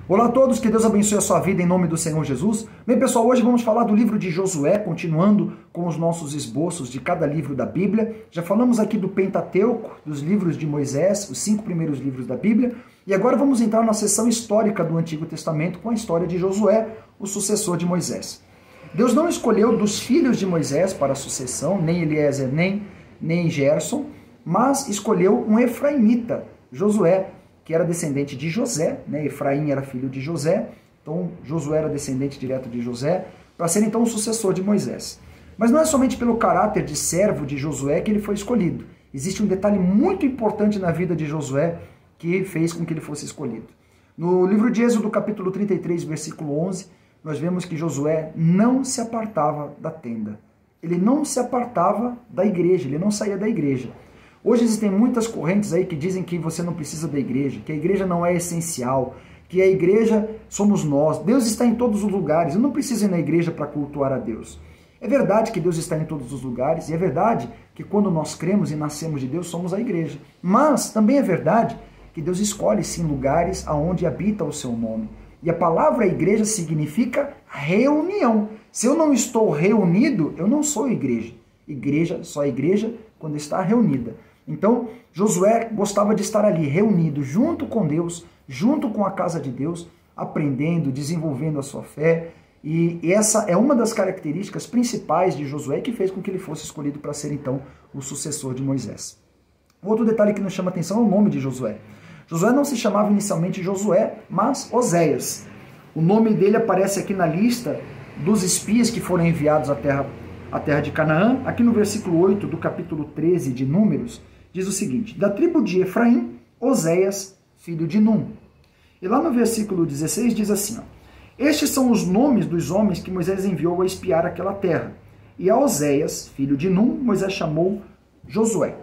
Olá a todos, que Deus abençoe a sua vida em nome do Senhor Jesus. Bem, pessoal, hoje vamos falar do livro de Josué, continuando com os nossos esboços de cada livro da Bíblia. Já falamos aqui do Pentateuco, dos livros de Moisés, os 5 primeiros livros da Bíblia, e agora vamos entrar na seção histórica do Antigo Testamento com a história de Josué, o sucessor de Moisés. Deus não escolheu dos filhos de Moisés para a sucessão, nem Eliezer, nem Gerson, mas escolheu um efraimita, Josué, que era descendente de José, né? Efraim era filho de José, então Josué era descendente direto de José, para ser então o sucessor de Moisés. Mas não é somente pelo caráter de servo de Josué que ele foi escolhido. Existe um detalhe muito importante na vida de Josué que fez com que ele fosse escolhido. No livro de Êxodo, capítulo 33, versículo 11, nós vemos que Josué não se apartava da tenda. Ele não se apartava da igreja, ele não saía da igreja. Hoje existem muitas correntes aí que dizem que você não precisa da igreja, que a igreja não é essencial, que a igreja somos nós, Deus está em todos os lugares, eu não preciso ir na igreja para cultuar a Deus. É verdade que Deus está em todos os lugares, e é verdade que quando nós cremos e nascemos de Deus, somos a igreja. Mas também é verdade que Deus escolhe sim lugares aonde habita o seu nome. E a palavra igreja significa reunião. Se eu não estou reunido, eu não sou igreja. Igreja, só igreja quando está reunida. Então, Josué gostava de estar ali, reunido, junto com Deus, junto com a casa de Deus, aprendendo, desenvolvendo a sua fé. E essa é uma das características principais de Josué que fez com que ele fosse escolhido para ser, então, o sucessor de Moisés. Outro detalhe que nos chama a atenção é o nome de Josué. Josué não se chamava inicialmente Josué, mas Oséias. O nome dele aparece aqui na lista dos espias que foram enviados à terra de Canaã. Aqui no versículo 8 do capítulo 13 de Números, diz o seguinte: da tribo de Efraim, Oséias, filho de Num. E lá no versículo 16 diz assim, ó, estes são os nomes dos homens que Moisés enviou a espiar aquela terra. E a Oséias, filho de Num, Moisés chamou Josué.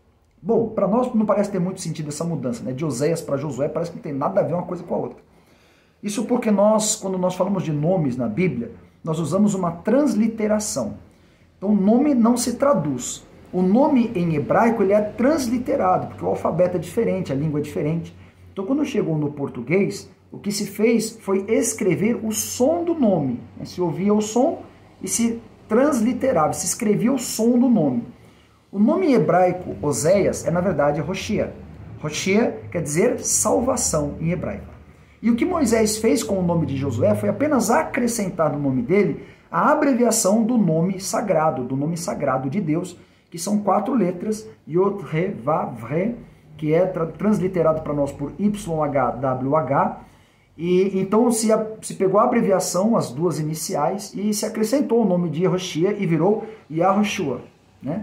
Bom, para nós não parece ter muito sentido essa mudança, né? De Oséias para Josué, parece que não tem nada a ver uma coisa com a outra. Isso porque quando nós falamos de nomes na Bíblia, nós usamos uma transliteração. Então o nome não se traduz. O nome em hebraico ele é transliterado, porque o alfabeto é diferente, a língua é diferente. Então quando chegou no português, o que se fez foi escrever o som do nome. Se ouvia o som e se transliterava, se escrevia o som do nome. O nome em hebraico, Oséias, é na verdade Hoshea. Hoshea quer dizer salvação em hebraico. E o que Moisés fez com o nome de Josué foi apenas acrescentar no nome dele a abreviação do nome sagrado de Deus, que são 4 letras, Yod, Re, Vav, Re, que é transliterado para nós por YHWH, e então se pegou a abreviação, as duas iniciais, e se acrescentou o nome de Yehoshua e virou Yahushua, né?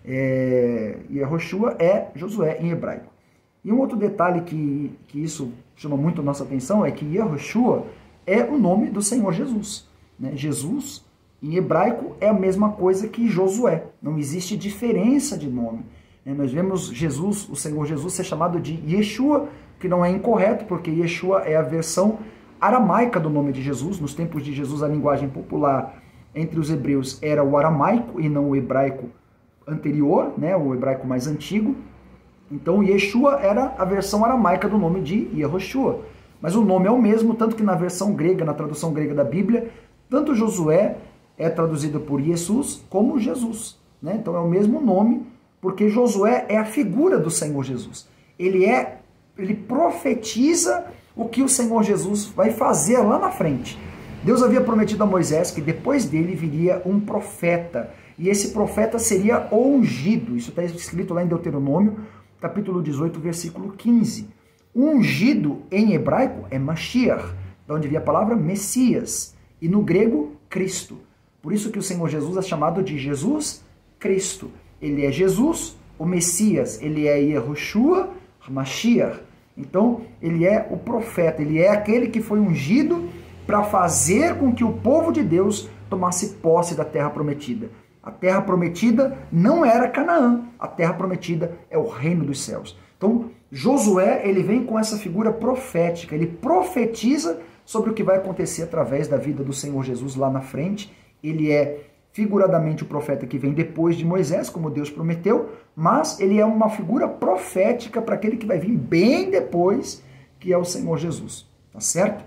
Yehoshua é Josué em hebraico. E um outro detalhe que isso chama muito a nossa atenção é que Yehoshua é o nome do Senhor Jesus. Né? Jesus, em hebraico, é a mesma coisa que Josué. Não existe diferença de nome. Nós vemos Jesus, o Senhor Jesus, ser chamado de Yeshua, que não é incorreto, porque Yeshua é a versão aramaica do nome de Jesus. Nos tempos de Jesus, a linguagem popular entre os hebreus era o aramaico e não o hebraico anterior, né? O hebraico mais antigo. Então, Yeshua era a versão aramaica do nome de Yehoshua. Mas o nome é o mesmo, tanto que na versão grega, na tradução grega da Bíblia, tanto Josué é traduzido por Jesus como Jesus. Né? Então é o mesmo nome, porque Josué é a figura do Senhor Jesus. Ele profetiza o que o Senhor Jesus vai fazer lá na frente. Deus havia prometido a Moisés que depois dele viria um profeta, e esse profeta seria ungido. Isso está escrito lá em Deuteronômio, capítulo 18, versículo 15. Ungido em hebraico é Mashiach, de onde vem a palavra Messias, e no grego, Cristo. Por isso que o Senhor Jesus é chamado de Jesus Cristo. Ele é Jesus, o Messias, ele é Yehoshua, Mashiach. Então, ele é o profeta, ele é aquele que foi ungido para fazer com que o povo de Deus tomasse posse da terra prometida. A terra prometida não era Canaã, a terra prometida é o reino dos céus. Então, Josué, ele vem com essa figura profética, ele profetiza sobre o que vai acontecer através da vida do Senhor Jesus lá na frente. Ele é figuradamente o profeta que vem depois de Moisés, como Deus prometeu, mas ele é uma figura profética para aquele que vai vir bem depois, que é o Senhor Jesus. tá certo?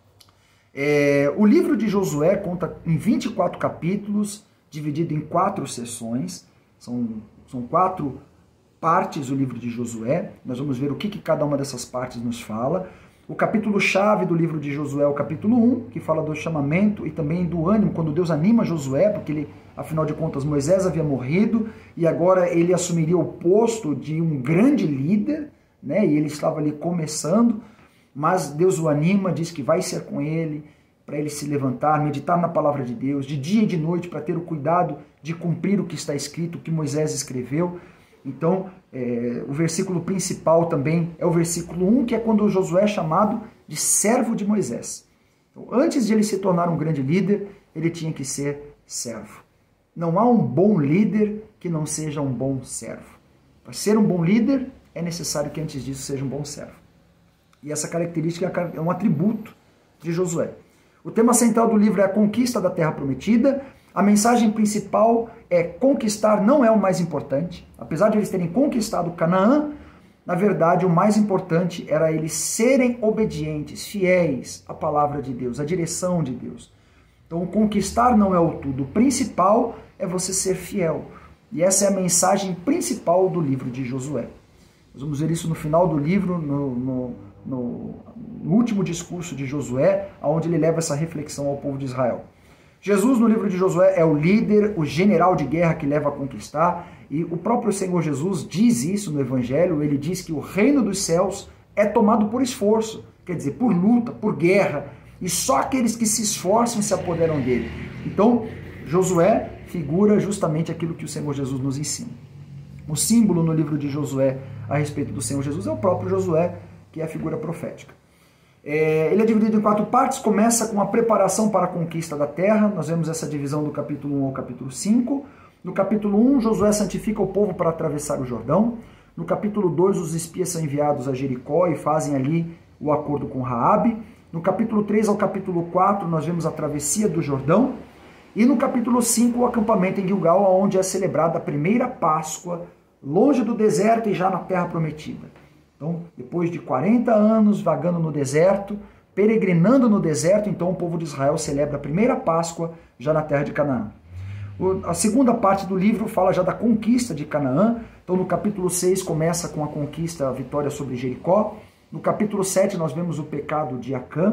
O livro de Josué conta em 24 capítulos, dividido em 4 sessões, são 4 partes o livro de Josué. Nós vamos ver o que cada uma dessas partes nos fala. O capítulo-chave do livro de Josué é o capítulo 1, que fala do chamamento e também do ânimo, quando Deus anima Josué, porque ele, afinal de contas, Moisés havia morrido e agora ele assumiria o posto de um grande líder, né? E ele estava ali começando, mas Deus o anima, diz que vai ser com ele, para ele se levantar, meditar na palavra de Deus, de dia e de noite, para ter o cuidado de cumprir o que está escrito, o que Moisés escreveu. Então, o versículo principal também é o versículo 1, que é quando Josué é chamado de servo de Moisés. Então, antes de ele se tornar um grande líder, ele tinha que ser servo. Não há um bom líder que não seja um bom servo. Para ser um bom líder, é necessário que antes disso seja um bom servo. E essa característica é um atributo de Josué. O tema central do livro é a conquista da Terra Prometida. A mensagem principal é conquistar não é o mais importante. Apesar de eles terem conquistado Canaã, na verdade o mais importante era eles serem obedientes, fiéis à palavra de Deus, à direção de Deus. Então conquistar não é o tudo. O principal é você ser fiel. E essa é a mensagem principal do livro de Josué. Nós vamos ver isso no final do livro, no último discurso de Josué, onde ele leva essa reflexão ao povo de Israel. Jesus, no livro de Josué, é o líder, o general de guerra que leva a conquistar, e o próprio Senhor Jesus diz isso no Evangelho. Ele diz que o reino dos céus é tomado por esforço, quer dizer, por luta, por guerra, e só aqueles que se esforçam se apoderam dele. Então, Josué figura justamente aquilo que o Senhor Jesus nos ensina. O símbolo no livro de Josué a respeito do Senhor Jesus é o próprio Josué, que é a figura profética. Ele é dividido em 4 partes, começa com a preparação para a conquista da terra. Nós vemos essa divisão do capítulo 1 ao capítulo 5. No capítulo 1, Josué santifica o povo para atravessar o Jordão. No capítulo 2, os espias são enviados a Jericó e fazem ali o acordo com Raabe. No capítulo 3 ao capítulo 4, nós vemos a travessia do Jordão. E no capítulo 5, o acampamento em Gilgal, onde é celebrada a primeira Páscoa, longe do deserto e já na terra prometida. Então, depois de 40 anos vagando no deserto, peregrinando no deserto, então o povo de Israel celebra a primeira Páscoa já na terra de Canaã. A segunda parte do livro fala já da conquista de Canaã. Então, no capítulo 6 começa com a conquista, a vitória sobre Jericó. No capítulo 7 nós vemos o pecado de Acã.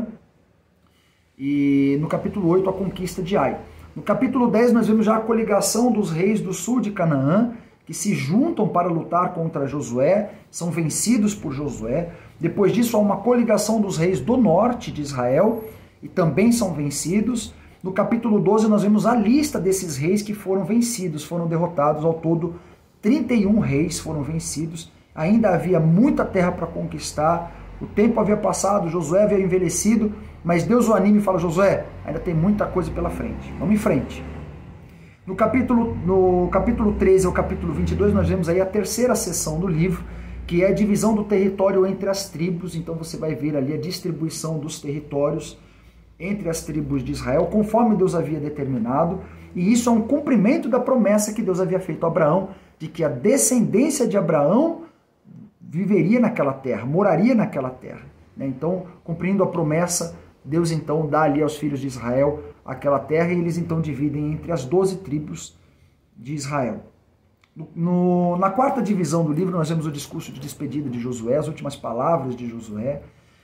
E no capítulo 8 a conquista de Ai. No capítulo 10 nós vemos já a coligação dos reis do sul de Canaã, que se juntam para lutar contra Josué, são vencidos por Josué. Depois disso há uma coligação dos reis do norte de Israel, e também são vencidos. No capítulo 12 nós vemos a lista desses reis que foram vencidos, foram derrotados. Ao todo 31 reis foram vencidos. Ainda havia muita terra para conquistar, o tempo havia passado, Josué havia envelhecido, mas Deus o anima e fala: Josué, ainda tem muita coisa pela frente, vamos em frente. No capítulo 13 ao capítulo 22, nós vemos aí a terceira seção do livro, que é a divisão do território entre as tribos. Então você vai ver ali a distribuição dos territórios entre as tribos de Israel, conforme Deus havia determinado. E isso é um cumprimento da promessa que Deus havia feito a Abraão, de que a descendência de Abraão viveria naquela terra, moraria naquela terra. Então, cumprindo a promessa, Deus então dá ali aos filhos de Israel aquela terra, e eles então dividem entre as 12 tribos de Israel. Na quarta divisão do livro nós vemos o discurso de despedida de Josué, as últimas palavras de Josué.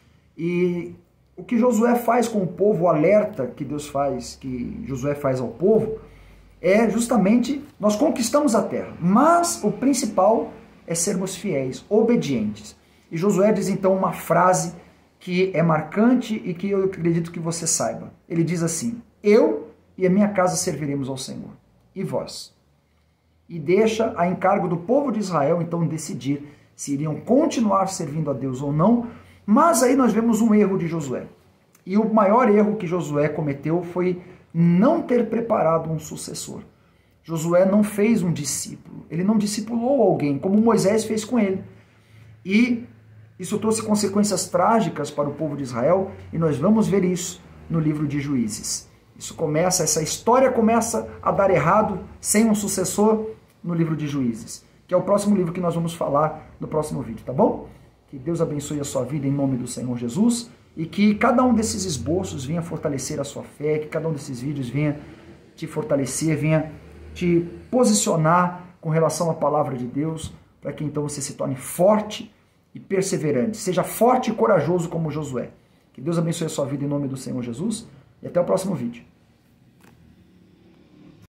E o que Josué faz com o povo, o alerta que Deus faz, que Josué faz ao povo, é justamente: nós conquistamos a terra, mas o principal é sermos fiéis, obedientes. E Josué diz então uma frase que é marcante e que eu acredito que você saiba. Ele diz assim: eu e a minha casa serviremos ao Senhor, e vós? E deixa a encargo do povo de Israel então decidir se iriam continuar servindo a Deus ou não. Mas aí nós vemos um erro de Josué. E o maior erro que Josué cometeu foi não ter preparado um sucessor. Josué não fez um discípulo, ele não discipulou alguém, como Moisés fez com ele. E isso trouxe consequências trágicas para o povo de Israel, e nós vamos ver isso no livro de Juízes. Essa história começa a dar errado sem um sucessor no livro de Juízes, que é o próximo livro que nós vamos falar no próximo vídeo, tá bom? Que Deus abençoe a sua vida em nome do Senhor Jesus, e que cada um desses esboços venha fortalecer a sua fé, que cada um desses vídeos venha te fortalecer, venha te posicionar com relação à palavra de Deus, para que então você se torne forte e perseverante. Seja forte e corajoso como Josué. Que Deus abençoe a sua vida em nome do Senhor Jesus e até o próximo vídeo.